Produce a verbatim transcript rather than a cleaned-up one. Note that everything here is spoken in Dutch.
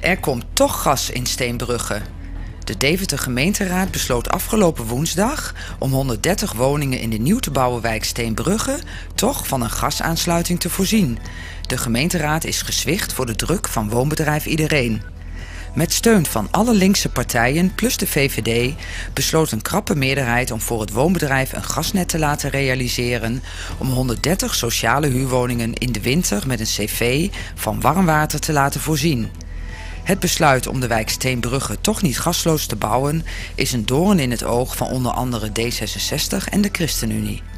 Er komt toch gas in Steenbrugge. De Deventer gemeenteraad besloot afgelopen woensdag om honderddertig woningen in de nieuw te bouwen wijk Steenbrugge toch van een gasaansluiting te voorzien. De gemeenteraad is gezwicht voor de druk van woonbedrijf Iedereen. Met steun van alle linkse partijen plus de V V D besloot een krappe meerderheid om voor het woonbedrijf een gasnet te laten realiseren om honderddertig sociale huurwoningen in de winter met een cv van warm water te laten voorzien. Het besluit om de wijk Steenbrugge toch niet gasloos te bouwen is een doorn in het oog van onder andere D zesenzestig en de ChristenUnie.